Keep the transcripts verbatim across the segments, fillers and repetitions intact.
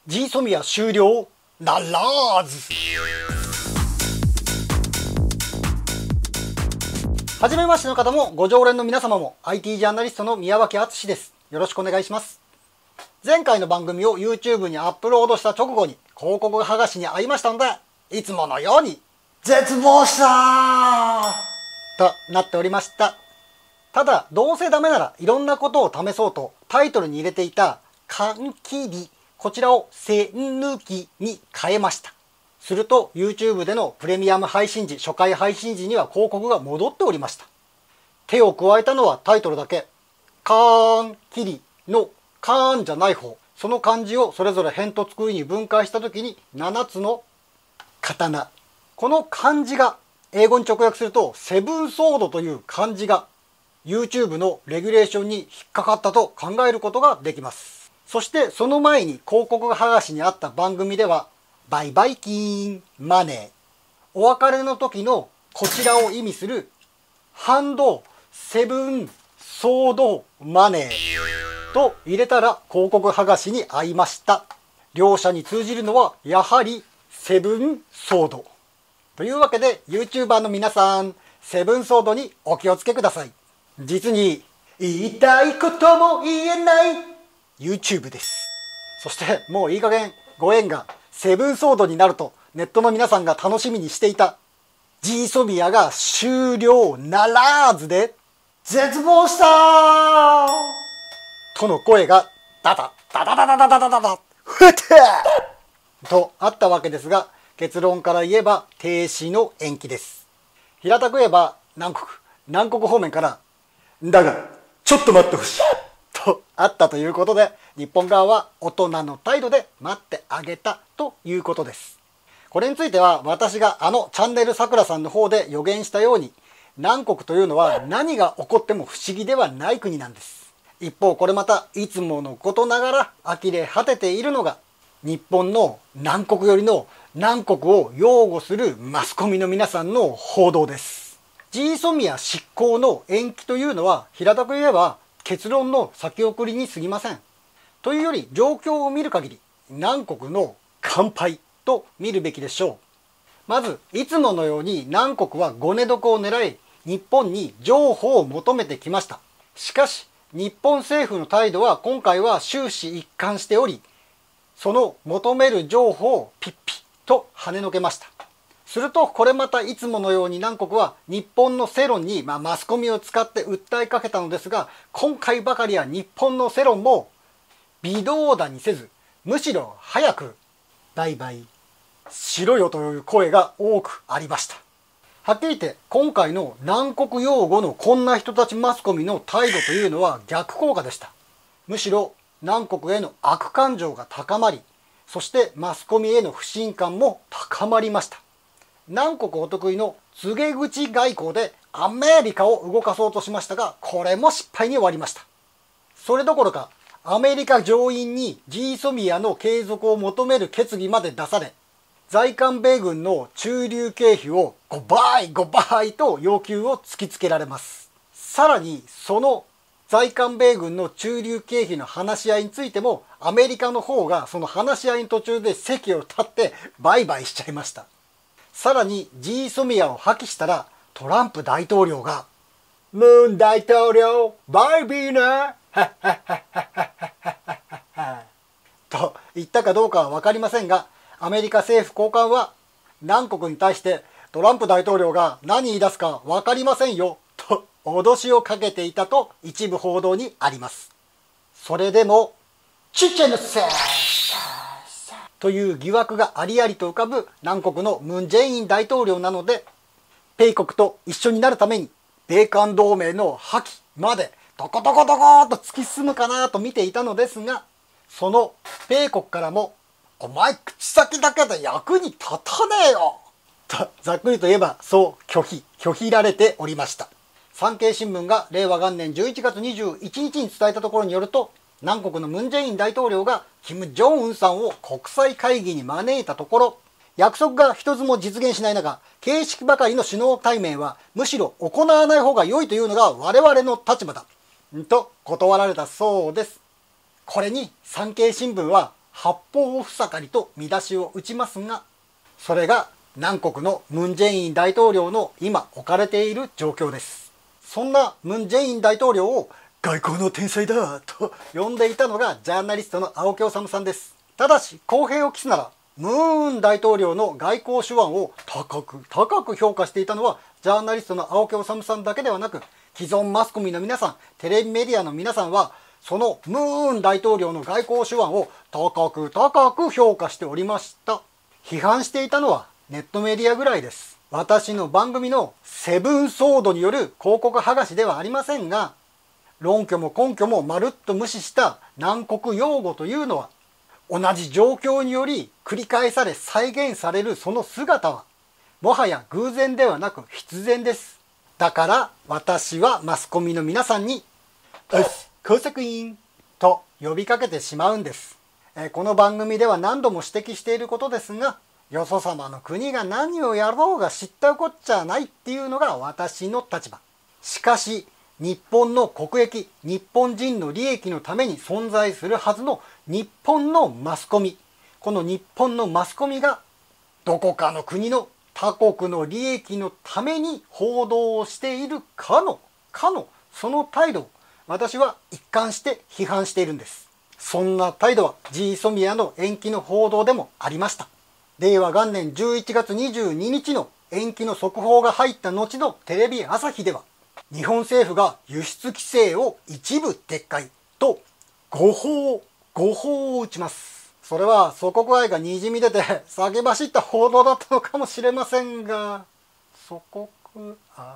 ジーソミア終了ならず。はじめましての方もご常連の皆様も アイティー ジャーナリストの宮脇敦です。よろしくお願いします。前回の番組を YouTube にアップロードした直後に広告剥がしに遭いましたので、いつものように絶望したとなっておりました。ただどうせダメならいろんなことを試そうとタイトルに入れていた缶切り、こちらを栓抜きに変えました。すると YouTube でのプレミアム配信時、初回配信時には広告が戻っておりました。手を加えたのはタイトルだけ。缶切りの缶じゃない方、その漢字をそれぞれ辺と作りに分解した時にななつの刀。この漢字が英語に直訳するとセブンソードという漢字が YouTube のレギュレーションに引っかかったと考えることができます。そしてその前に広告が剥がしにあった番組ではバイバイ金マネー、お別れの時のこちらを意味するハンドセブンソードマネーと入れたら広告剥がしに合いました。両者に通じるのはやはりセブンソードというわけで YouTuber の皆さん、セブンソードにお気をつけください。実に言いたいことも言えない YouTube です。そしてもういい加減ご縁がセブンソードになるとネットの皆さんが楽しみにしていたジーソミアが終了ならずで絶望したとの声がダダダダダダダダダダダふてとあったわけですが、結論から言えば停止の延期です。平たく言えば南国南国方面からだがちょっと待ってほしいとあったということで、日本側は大人の態度で待ってあげたということです。これについては私があのチャンネルさくらさんの方で予言したように、南国というのは何が起こっても不思議ではない国なんです。一方これまたいつものことながら呆れ果てているのが日本の南国よりの南国を擁護するマスコミの皆さんの報道です。ジーソミア執行の延期というのは平たく言えば結論の先送りに過ぎません。というより状況を見る限り南国の乾杯と見るべきでしょう。まずいつものように南国はごね床を狙い日本に譲歩を求めてきました。しかし日本政府の態度は今回は終始一貫しており、その求める譲歩をピッピッと跳ねのけました。するとこれまたいつものように南国は日本の世論に、まあ、マスコミを使って訴えかけたのですが、今回ばかりは日本の世論も微動だにせず、むしろ早くバイバイしろよという声が多くありました。はっきり言って今回の南国擁護のこんな人たちマスコミの態度というのは逆効果でした。むしろ南国への悪感情が高まり、そしてマスコミへの不信感も高まりました。南国お得意の告げ口外交でアメリカを動かそうとしましたが、これも失敗に終わりました。それどころかアメリカ上院にジーソミアの継続を求める決議まで出され、在韓米軍の駐留経費をごばいごばいと要求を突きつけられます。さらにその在韓米軍の駐留経費の話し合いについてもアメリカの方がその話し合いの途中で席を立って売買しちゃいました。さらにジーソミアを破棄したらトランプ大統領がムーン大統領バイビーなと言ったかどうかは分かりませんが、アメリカ政府高官は南国に対してトランプ大統領が何言い出すか分かりませんよと脅しをかけていたと一部報道にあります。それでもチュチェのせいという疑惑がありありと浮かぶ南国のムン・ジェイン大統領なので、米国と一緒になるために米韓同盟の破棄までどこどこどこっと突き進むかなと見ていたのですが、その米国からもお前口先だけで役に立たねえよとざっくりと言えばそう拒否拒否られておりました。産経新聞がれいわ元年じゅういちがつにじゅういちにちに伝えたところによると、南国のムン・ジェイン大統領がキム・ジョンウンさんを国際会議に招いたところ、約束が一つも実現しない中、形式ばかりの首脳対面はむしろ行わない方が良いというのが我々の立場だと断られたそうです。これに産経新聞は八方塞がりと見出しを打ちますが、それが南国のムン・ジェイン大統領の今置かれている状況です。そんなムン・ジェイン大統領を外交の天才だと呼んでいたのがジャーナリストの青木治さんです。ただし公平を期すなら、ムーン大統領の外交手腕を高く高く評価していたのはジャーナリストの青木治さんだけではなく、既存マスコミの皆さん、テレビメディアの皆さんはそのムーン大統領の外交手腕を高く高く評価しておりました。批判していたのはネットメディアぐらいです。私の番組のセブン騒動による広告剥がしではありませんが、論拠も根拠もまるっと無視した南国用語というのは、同じ状況により繰り返され再現されるその姿は、もはや偶然ではなく必然です。だから私はマスコミの皆さんに「うっす工作員」と呼びかけてしまうんです。えこの番組では何度も指摘していることですが、よそ様の国が何をやろうが知ったこっちゃないっていうのが私の立場。しかし日本の国益、日本人の利益のために存在するはずの日本のマスコミ、この日本のマスコミがどこかの国の他国の利益のために報道をしているかのかのその態度を私は一貫して批判しているんです。そんな態度は ジー ソミアの延期の報道でもありました。れいわ元年じゅういちがつにじゅうににちの延期の速報が入った後のテレビ朝日では、日本政府が輸出規制を一部撤回と誤報誤報を打ちます。それは祖国愛がにじみ出て先走った報道だったのかもしれませんが、祖国愛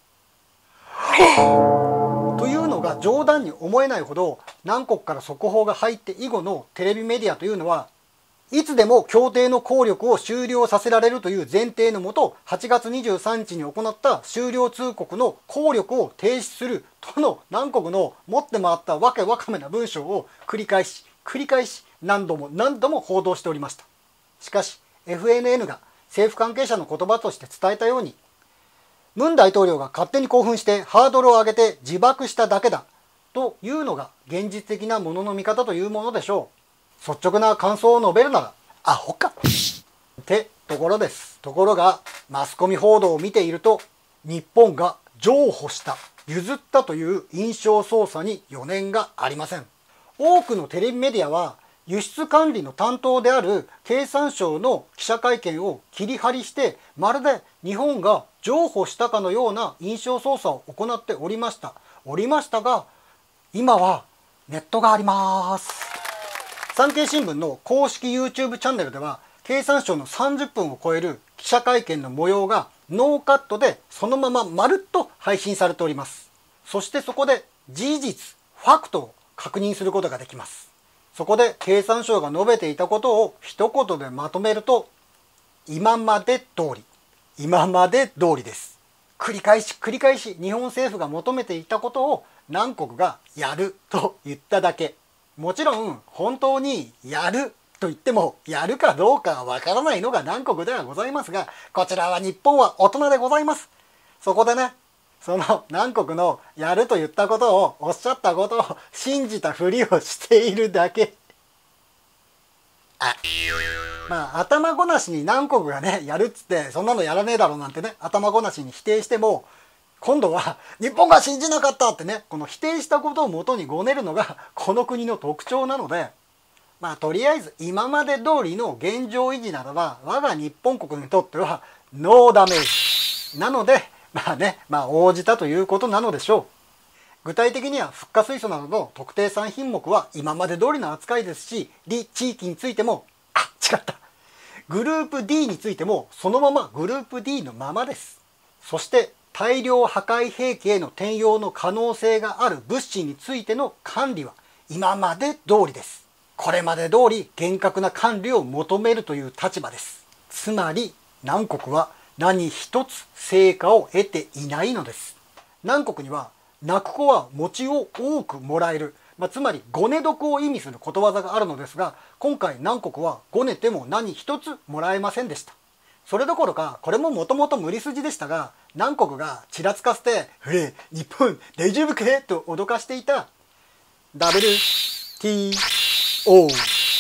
というのが冗談に思えないほど南国から速報が入って以後のテレビメディアというのは、いつでも協定の効力を終了させられるという前提のもと、はちがつにじゅうさんにちに行った終了通告の効力を停止するとの南国の持って回ったわけわかめな文章を繰り返し繰り返し何度も何度も報道しておりました。しかし エフエヌエヌ が政府関係者の言葉として伝えたように、ムン大統領が勝手に興奮してハードルを上げて自爆しただけだというのが現実的なものの見方というものでしょう。率直な感想を述べるならアホかってところです。ところがマスコミ報道を見ていると、日本が譲歩した譲ったという印象操作に余念がありません。多くのテレビメディアは輸出管理の担当である経産省の記者会見を切り張りして、まるで日本が譲歩したかのような印象操作を行っておりましたおりましたが、今はネットがあります。産経新聞の公式 ユーチューブ チャンネルでは、経産省のさんじゅっぷんを超える記者会見の模様がノーカットでそのまままるっと配信されております。そしてそこで事実、ファクトを確認することができます。そこで経産省が述べていたことを一言でまとめると、今まで通り、今まで通りです。繰り返し繰り返し日本政府が求めていたことを南国がやると言っただけ。もちろん本当にやると言ってもやるかどうかわからないのが南国ではございますが、こちらは日本は大人でございます。そこでね、その南国のやると言ったことをおっしゃったことを信じたふりをしているだけ。あまあ頭ごなしに南国がねやるっつってそんなのやらねえだろうなんてね、頭ごなしに否定しても、今度は日本が信じなかったってね、この否定したことをもとにごねるのがこの国の特徴なので、まあとりあえず今まで通りの現状維持ならば我が日本国にとってはノーダメージなので、まあね、まあ応じたということなのでしょう。具体的にはフッ化水素などの特定産品目は今まで通りの扱いですし、利地域についても、あ、違った。グループ ディー についてもそのままグループ ディー のままです。そして大量破壊兵器への転用の可能性がある物資についての管理は今まで通りです。これまで通り厳格な管理を求めるという立場です。つまり南国は何一つ成果を得ていないのです。南国には泣く子は餅を多くもらえる、まあ、つまりごね得を意味することわざがあるのですが、今回南国はごねても何一つもらえませんでした。それどころかこれももともと無理筋でしたが、南国がちらつかせて「へえ日本大丈夫か?」と脅かしていた ダブリューティーオー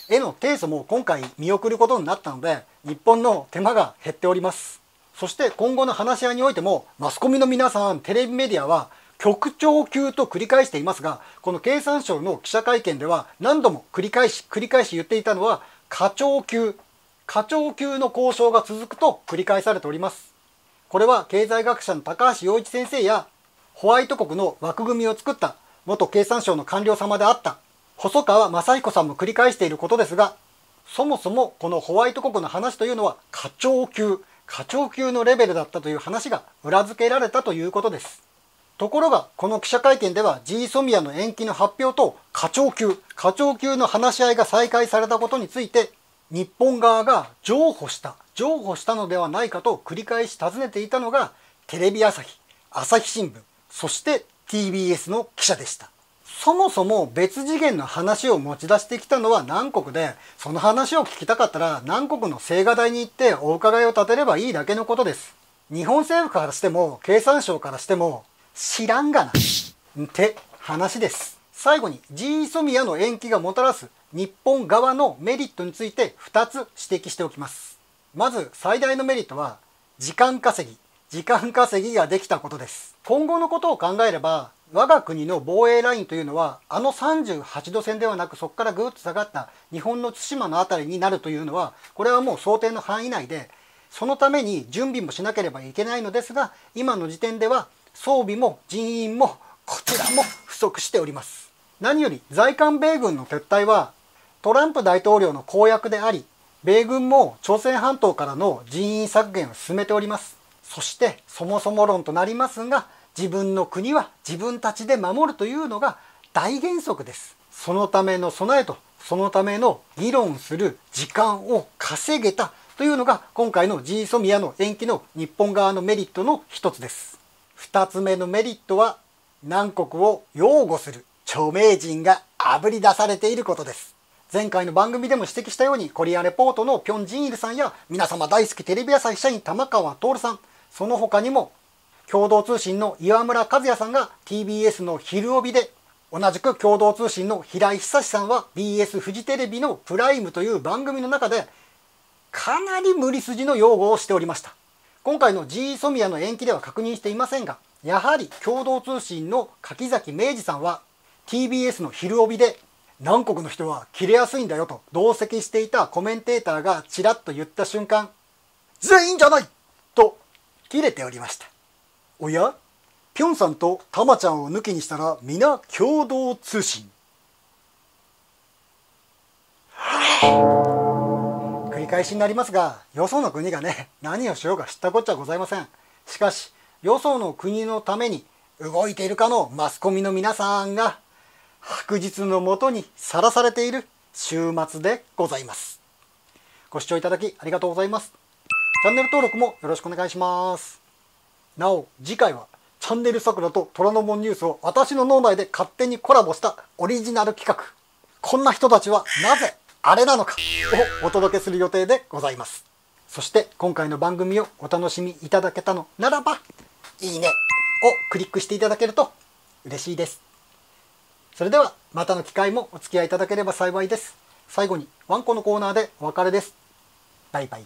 への提訴も今回見送ることになったので、日本の手間が減っております。そして今後の話し合いにおいても、マスコミの皆さん、テレビメディアは局長級と繰り返していますが、この経産省の記者会見では何度も繰り返し繰り返し言っていたのは、課長級課長級の交渉が続くと繰り返されております。これは経済学者の高橋洋一先生やホワイト国の枠組みを作った元経産省の官僚様であった細川正彦さんも繰り返していることですが、そもそもこのホワイト国の話というのは課長級課長級のレベルだったという話が裏付けられたということです。ところがこの記者会見では ジーソミアの延期の発表と課長級課長級の話し合いが再開されたことについて、日本側が譲歩した譲歩したのではないかと繰り返し尋ねていたのがテレビ朝日、朝日新聞、そして ティービーエス の記者でした。そもそも別次元の話を持ち出してきたのは南国で、その話を聞きたかったら南国の青瓦台に行ってお伺いを立てればいいだけのことです。日本政府からしても経産省からしても知らんがなって話です。最後に ジーソミアの延期がもたらす日本側のメリットについてふたつ指摘しておきます。まず最大のメリットは時間稼ぎ時間稼ぎができたことです。今後のことを考えれば、我が国の防衛ラインというのはあのさんじゅうはちど線ではなく、そこからぐっと下がった日本の対馬の辺りになるというのは、これはもう想定の範囲内で、そのために準備もしなければいけないのですが、今の時点では装備も人員もこちらも不足しております。何より在韓米軍の撤退はトランプ大統領の公約であり、米軍も朝鮮半島からの人員削減を進めております。そしてそもそも論となりますが、自分の国は自分たちで守るというのが大原則です。そのための備えとそのための議論する時間を稼げたというのが今回の ジーソミアの延期の日本側のメリットの一つです。二つ目のメリットは南国を擁護する著名人があぶり出されていることです。前回の番組でも指摘したように、コリアレポートのピョン・ジンイルさんや皆様大好きテレビ朝日社員玉川徹さん、その他にも共同通信の岩村和也さんが ティービーエス の昼帯で、同じく共同通信の平井久さんは ビーエス フジテレビのプライムという番組の中でかなり無理筋の擁護をしておりました。今回の ジーソミアの延期では確認していませんが、やはり共同通信の柿崎明治さんは ティービーエス の昼帯で、南国の人は切れやすいんだよと同席していたコメンテーターがちらっと言った瞬間、全員じゃないと切れておりました。おや、ピョンさんとタマちゃんを抜きにしたら皆共同通信。繰り返しになりますが、よその国がね、何をしようか知ったこっちゃございません。しかしよその国のために動いているかのマスコミの皆さんが白日のもとにさらされている週末でございます。ご視聴いただきありがとうございます。チャンネル登録もよろしくお願いします。なお次回はチャンネル桜と虎ノ門ニュースを私の脳内で勝手にコラボしたオリジナル企画、こんな人たちはなぜあれなのかをお届けする予定でございます。そして今回の番組をお楽しみいただけたのならば、いいねをクリックしていただけると嬉しいです。それではまたの機会もお付き合いいただければ幸いです。最後にワンコのコーナーでお別れです。バイバイ。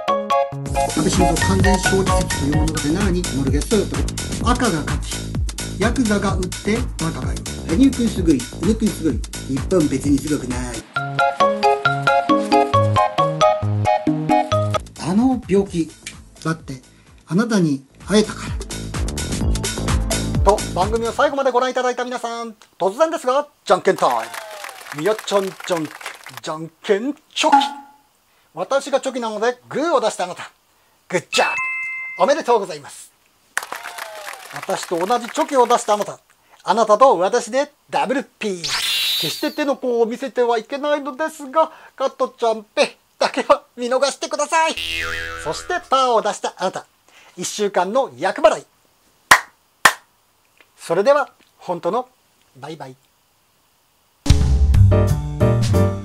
安倍晋三完全勝利説という物語ならにモルゲストヨット赤が勝ちヤクザが撃ってバカがいる。羽生くんすごい、宇野くんすごい。日本別にすごくない。あの病気だってあなたに会えたから。と番組を最後までご覧いただいた皆さん、突然ですがじゃんけんタイム。みやちゃんじゃんじゃんけんチョキ。私がチョキなのでグーを出したあなた、グッジョブ、おめでとうございます。私と同じチョキを出したあなた、あなたと私でダブルピー。決して手の甲を見せてはいけないのですが、カトちゃんペだけは見逃してください。そしてパーを出したあなた、いっしゅうかんの厄払い。それでは本当のバイバイ。